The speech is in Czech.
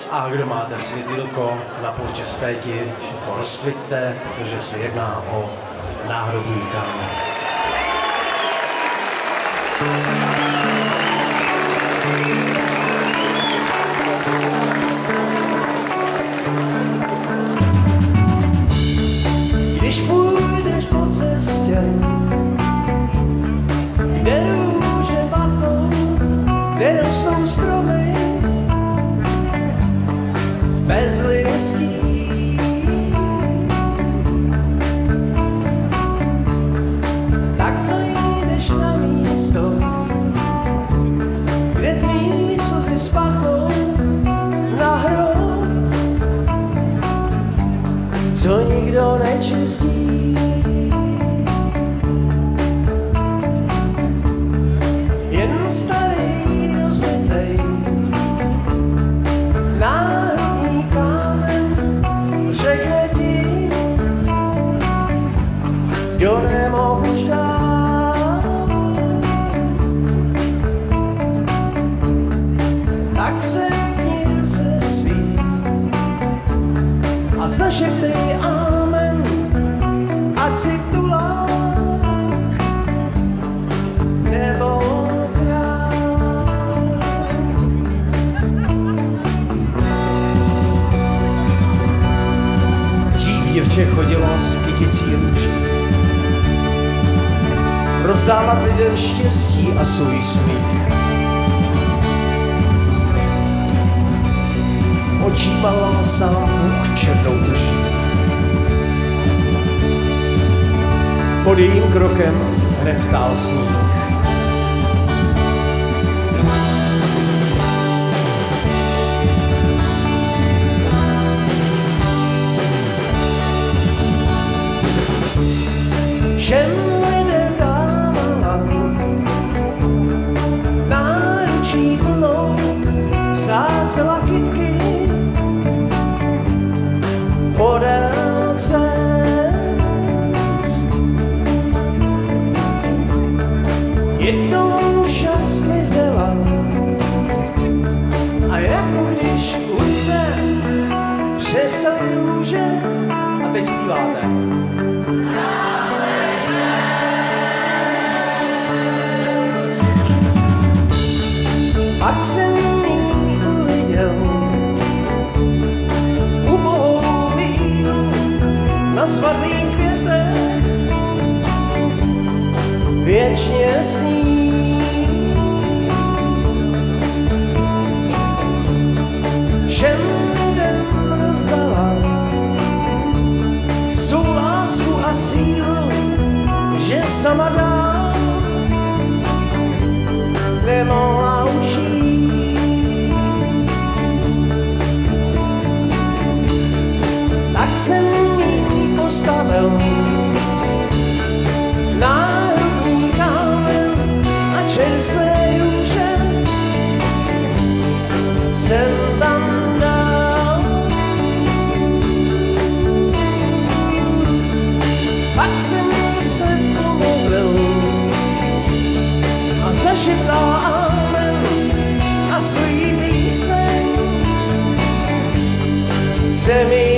A kdo máte světýlko na počest péti, rozsviťte, protože se jedná o náhrobní kámen. Když půjdeš po cestě, kde růže vadnou, kde rostou stromy, bez listí, tak dojdeš na místo, kde tvý slzy spadnou na hrob, co nikdo nečistí. Jen starý rozbitej národní kámen řekne ti, kdo nemohl už dál. Tak se dní ruce svý a zašeptej amen, ať si tulák nebo král. Dřív děvče chodilo s kyticí růží rozdávat lidem štěstí a svůj smích. Očívala sám Bůh černou drží. Pod jejím krokem hned tál sníh. Všem lidem dávala náručí plnou, sázela kytky podél cest. Jednou však zmizela a jako když ujde přestal růže. A teď zpíváte. Pak jsem jí uviděl ubohou víru na svatých květech, věčně sní. Všem lidem rozdala svou lásku a sílu, že sama dál nemohla už jít. Tak jsem jí postavil národní kámen a čerstvé růže jsem tam dal. Pak jsem se pomodlil a zašeptal amen a svůj píseň se mi